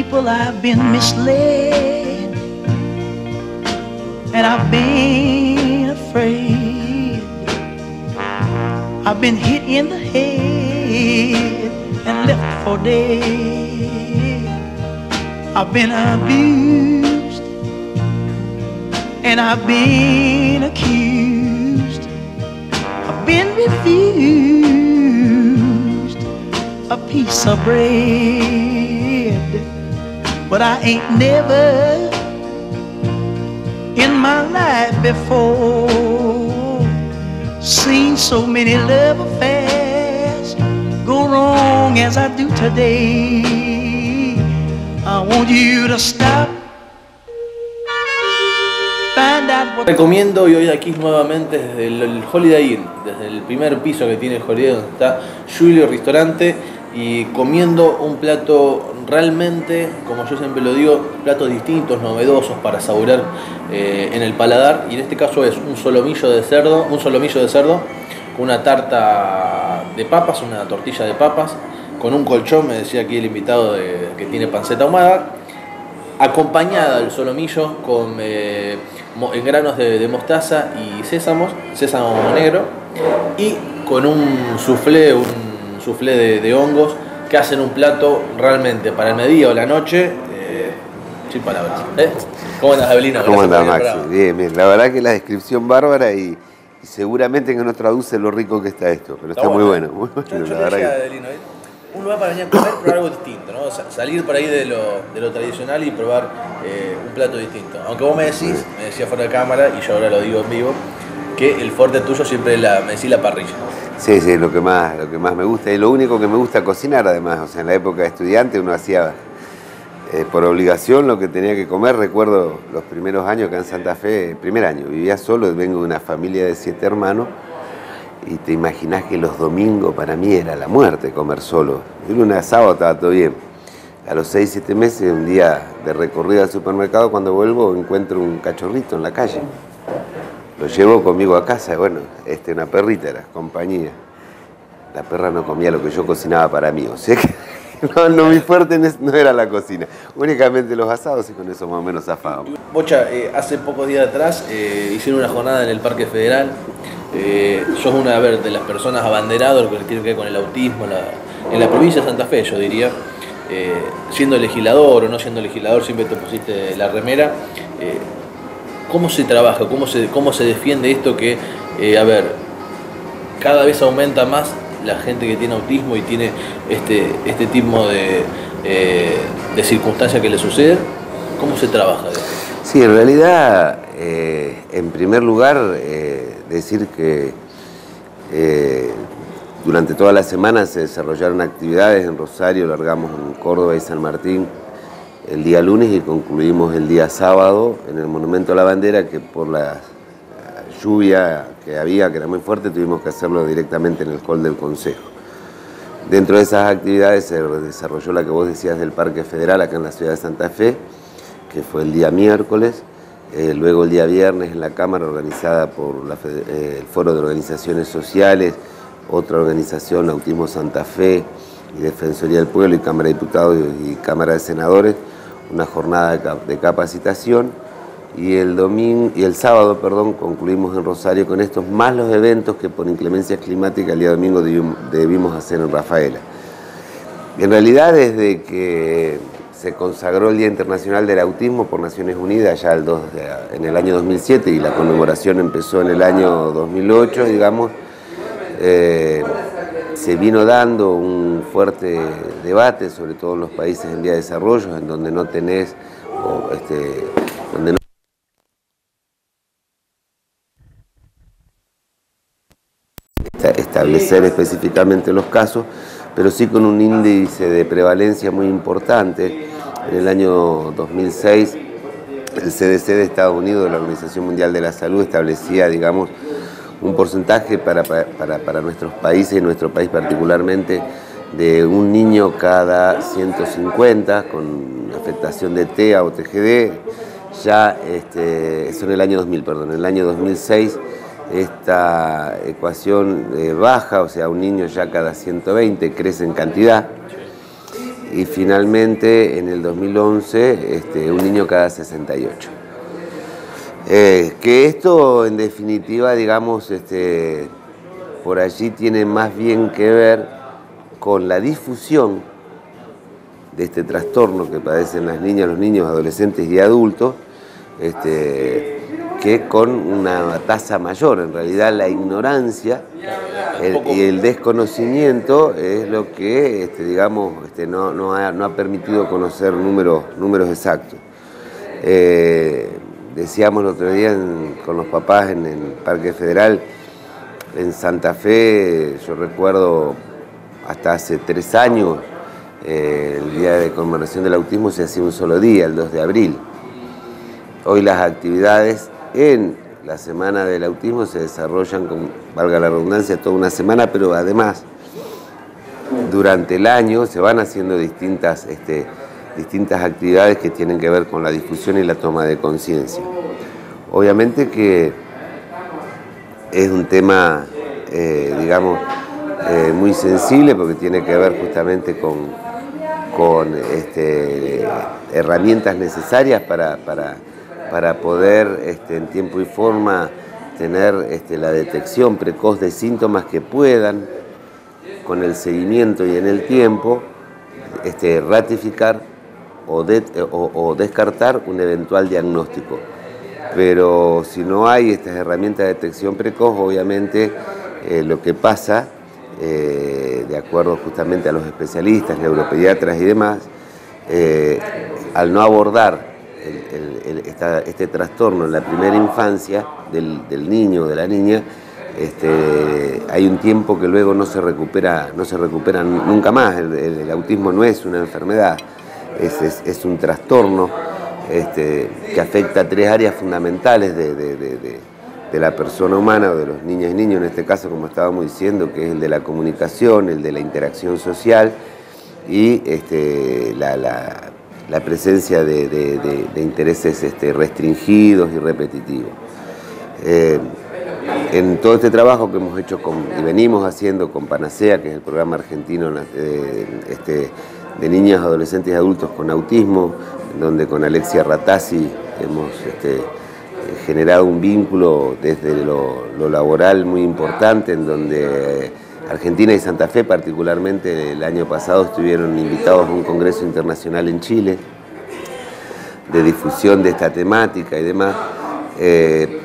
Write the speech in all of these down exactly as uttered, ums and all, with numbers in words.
people I've been misled, and I've been afraid. I've been hit in the head and left for dead. I've been abused and I've been accused. I've been refused a piece of bread, but I ain't never in my life before seen so many love affairs go wrong as I do today. I want you to stop. Find out what... Recomiendo y hoy aquí nuevamente desde el, el Holiday Inn, desde el primer piso que tiene el Holiday Inn, donde está Julio Restaurante, y comiendo un plato realmente, como yo siempre lo digo, platos distintos, novedosos para saborear eh, en el paladar, y en este caso es un solomillo de cerdo, un solomillo de cerdo con una tarta de papas, una tortilla de papas, con un colchón, me decía aquí el invitado de, que tiene panceta ahumada, acompañada el solomillo con eh, granos de, de mostaza y sésamos, sésamo negro, y con un soufflé, un soufflé de, de hongos, que hacen un plato realmente para el mediodía o la noche, eh, sin palabras. ¿Eh? ¿Cómo andas, Abelino? ¿Cómo andas, Maxi? Bien, bien. La verdad que la descripción bárbara y, y seguramente que no traduce lo rico que está esto, pero está, está bueno, muy bueno. Muy bueno, yo, yo la verdad decía, que... Abelino, ¿eh? Un lugar para venir a comer, pero algo distinto, ¿no? O sea, salir por ahí de lo, de lo tradicional y probar eh, un plato distinto. Aunque vos me decís, me decía fuera de cámara, y yo ahora lo digo en vivo, que el fuerte tuyo siempre es la, me decís, la parrilla. Sí, sí, lo que más, lo que más me gusta, y lo único que me gusta cocinar además. O sea, en la época de estudiante uno hacía eh, por obligación lo que tenía que comer. Recuerdo los primeros años acá en Santa Fe, el primer año, vivía solo, vengo de una familia de siete hermanos, y te imaginás que los domingos para mí era la muerte comer solo. El lunes a sábado estaba todo bien. A los seis, siete meses, un día de recorrida al supermercado, cuando vuelvo encuentro un cachorrito en la calle. Lo llevo conmigo a casa, y bueno, este, una perrita era, compañía. La perra no comía lo que yo cocinaba para mí, o sea que no, no, mi fuerte no era la cocina, únicamente los asados, y con eso más o menos zafábamos. Bocha, eh, hace pocos días atrás eh, hicieron una jornada en el Parque Federal. Eh, sos una a ver, de las personas abanderadas, lo que tiene que ver con el autismo, la, en la provincia de Santa Fe, yo diría. Eh, siendo legislador o no siendo legislador, siempre te pusiste la remera. Eh, ¿Cómo se trabaja? ¿Cómo se, cómo se defiende esto que, eh, a ver, cada vez aumenta más la gente que tiene autismo y tiene este, este tipo de, eh, de circunstancias que le suceden? ¿Cómo se trabaja esto? Sí, en realidad, eh, en primer lugar, eh, decir que eh, durante toda la semana se desarrollaron actividades en Rosario, largamos en Córdoba y San Martín el día lunes y concluimos el día sábado en el Monumento a la Bandera, que por la lluvia que había, que era muy fuerte, tuvimos que hacerlo directamente en el hall del Consejo. Dentro de esas actividades se desarrolló la que vos decías del Parque Federal acá en la ciudad de Santa Fe, que fue el día miércoles, eh, luego el día viernes en la Cámara, organizada por la, eh, el Foro de Organizaciones Sociales, otra organización, Autismo Santa Fe y Defensoría del Pueblo y Cámara de Diputados y, y Cámara de Senadores, una jornada de, cap de capacitación, y el domingo y el sábado, perdón, concluimos en Rosario con estos, más los eventos que por inclemencias climáticas el día domingo debimos, debimos hacer en Rafaela. En realidad, desde que se consagró el Día Internacional del Autismo por Naciones Unidas ya el dos, en el año dos mil siete, y la conmemoración empezó en el año dos mil ocho, digamos, eh, se vino dando un fuerte debate, sobre todo en los países en vía de desarrollo, en donde no tenés, o este, donde no establecer específicamente los casos, pero sí con un índice de prevalencia muy importante. En el año dos mil seis, el C D C de Estados Unidos, la Organización Mundial de la Salud, establecía, digamos, un porcentaje para, para, para nuestros países, y nuestro país particularmente, de un niño cada ciento cincuenta con afectación de T E A o T G D. Ya, este, eso en el año dos mil, perdón, en el año dos mil seis, esta ecuación eh, baja, o sea, un niño ya cada ciento veinte crece en cantidad. y finalmente en el dos mil once este, un niño cada sesenta y ocho. Eh, que esto en definitiva, digamos, este, por allí tiene más bien que ver con la difusión de este trastorno que padecen las niñas, los niños, adolescentes y adultos, este, que con una tasa mayor. En realidad la ignorancia el, y el desconocimiento es lo que, este, digamos, este, no, no, ha, no ha permitido conocer números, números exactos. Eh, decíamos el otro día en, con los papás en el Parque Federal, en Santa Fe, yo recuerdo hasta hace tres años, eh, el día de conmemoración del autismo se hacía un solo día, el dos de abril. Hoy las actividades en la Semana del Autismo se desarrollan, con, valga la redundancia, toda una semana, pero además durante el año se van haciendo distintas, este, distintas actividades que tienen que ver con la difusión y la toma de conciencia. Obviamente que es un tema, eh, digamos, eh, muy sensible porque tiene que ver justamente con, con este, herramientas necesarias para, para, para poder este, en tiempo y forma tener este, la detección precoz de síntomas que puedan, con el seguimiento y en el tiempo, este, ratificar o, de, o, o descartar un eventual diagnóstico. Pero si no hay estas herramientas de detección precoz, obviamente eh, lo que pasa, eh, de acuerdo justamente a los especialistas, neuropediatras y demás, eh, al no abordar el, el, el, esta, este trastorno en la primera infancia del, del niño o de la niña, este, hay un tiempo que luego no se recupera, no se recupera nunca más. El, el, el autismo no es una enfermedad, es, es, es un trastorno este, que afecta a tres áreas fundamentales de, de, de, de, de la persona humana, o de los niños y niños en este caso, como estábamos diciendo, que es el de la comunicación, el de la interacción social y este, la, la, la presencia de, de, de, de intereses este, restringidos y repetitivos. Eh, En todo este trabajo que hemos hecho con, y venimos haciendo con Panacea, que es el programa argentino eh, este, de niñas, adolescentes y adultos con autismo, donde con Alexia Ratazzi hemos este, generado un vínculo desde lo, lo laboral muy importante, en donde Argentina y Santa Fe particularmente el año pasado estuvieron invitados a un congreso internacional en Chile de difusión de esta temática y demás. Eh,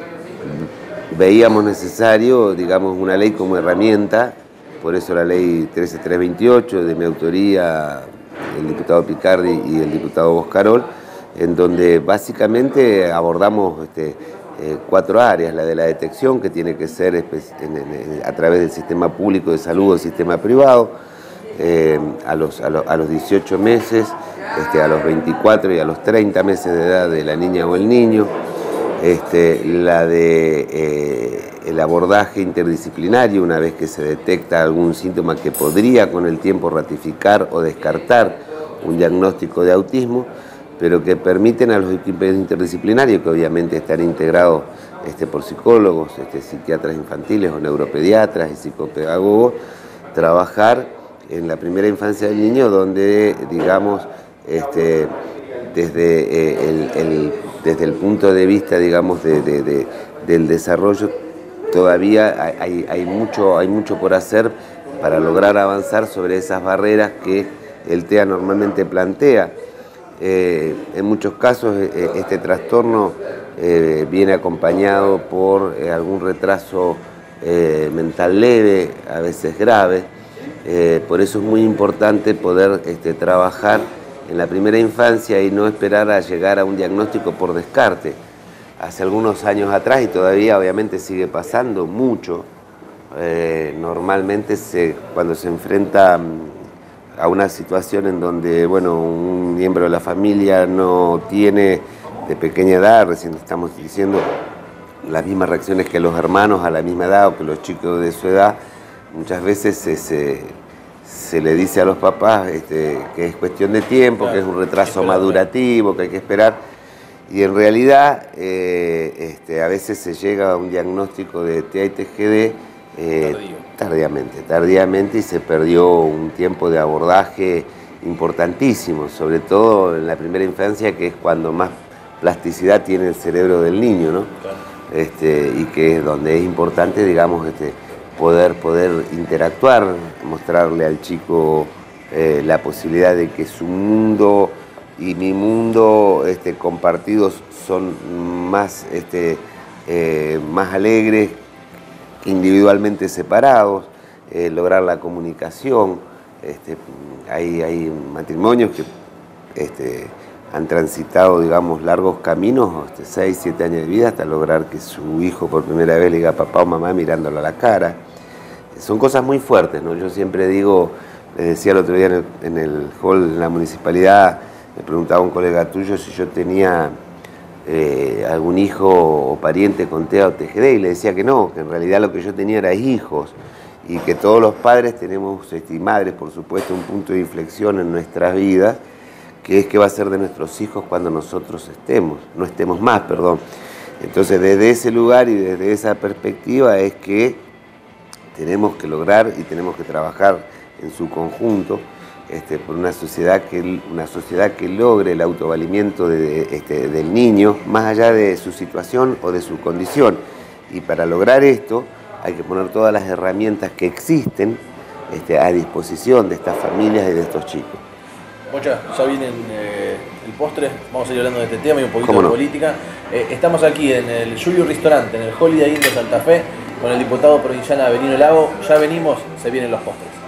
Veíamos necesario, digamos, una ley como herramienta, por eso la ley trece mil trescientos veintiocho, de mi autoría, el diputado Picardi y el diputado Boscarol, en donde básicamente abordamos este, eh, cuatro áreas: la de la detección, que tiene que ser en, en, a través del sistema público de salud o el sistema privado, eh, a, los, a, los, a los dieciocho meses, este, a los veinticuatro y a los treinta meses de edad de la niña o el niño. Este, la de eh, el abordaje interdisciplinario, una vez que se detecta algún síntoma que podría con el tiempo ratificar o descartar un diagnóstico de autismo, pero que permiten a los equipos interdisciplinarios, que obviamente están integrados este, por psicólogos, este, psiquiatras infantiles o neuropediatras y psicopedagogos, trabajar en la primera infancia del niño, donde, digamos, este, desde eh, el, el desde el punto de vista, digamos, de, de, de, del desarrollo, todavía hay, hay, mucho, hay mucho por hacer para lograr avanzar sobre esas barreras que el T E A normalmente plantea. Eh, en muchos casos eh, este trastorno eh, viene acompañado por eh, algún retraso eh, mental leve, a veces grave. Eh, por eso es muy importante poder este, trabajar en la primera infancia y no esperar a llegar a un diagnóstico por descarte. Hace algunos años atrás, y todavía obviamente sigue pasando mucho, eh, normalmente se, cuando se enfrenta a una situación en donde bueno, un miembro de la familia no tiene de pequeña edad, recién estamos diciendo, las mismas reacciones que los hermanos a la misma edad o que los chicos de su edad, muchas veces se... se se le dice a los papás este, que es cuestión de tiempo, que es un retraso madurativo, que hay que esperar, y en realidad eh, este, a veces se llega a un diagnóstico de T A y T G D eh, tardíamente, tardíamente y se perdió un tiempo de abordaje importantísimos, sobre todo en la primera infancia, que es cuando más plasticidad tiene el cerebro del niño, ¿no? Claro. Este, y que es donde es importante, digamos, este, poder, poder interactuar, mostrarle al chico eh, la posibilidad de que su mundo y mi mundo este, compartidos son más, este, eh, más alegres, individualmente separados, eh, lograr la comunicación. Este, hay, hay matrimonios que este, han transitado, digamos, largos caminos, este, seis, siete años de vida, hasta lograr que su hijo por primera vez le diga papá o mamá mirándolo a la cara. Son cosas muy fuertes, ¿no? Yo siempre digo, les decía el otro día en el, en el hall de la municipalidad, me preguntaba un colega tuyo si yo tenía eh, algún hijo o pariente con TEA o T G D, y le decía que no, que en realidad lo que yo tenía era hijos, y que todos los padres tenemos, este, y madres por supuesto, un punto de inflexión en nuestras vidas, que es que va a ser de nuestros hijos cuando nosotros estemos, no estemos más, perdón. Entonces desde ese lugar y desde esa perspectiva es que tenemos que lograr y tenemos que trabajar en su conjunto este, por una sociedad, que, una sociedad que logre el autovalimiento de, este, del niño, más allá de su situación o de su condición. Y para lograr esto hay que poner todas las herramientas que existen este, a disposición de estas familias y de estos chicos. Mocha, ya viene eh, el postre, vamos a ir hablando de este tema y un poquito ¿Cómo no? de política. Eh, estamos aquí en el Julio Restaurante, en el Holiday Inn de Santa Fe, con el diputado provincial Avelino Lago. Ya venimos, se vienen los postres.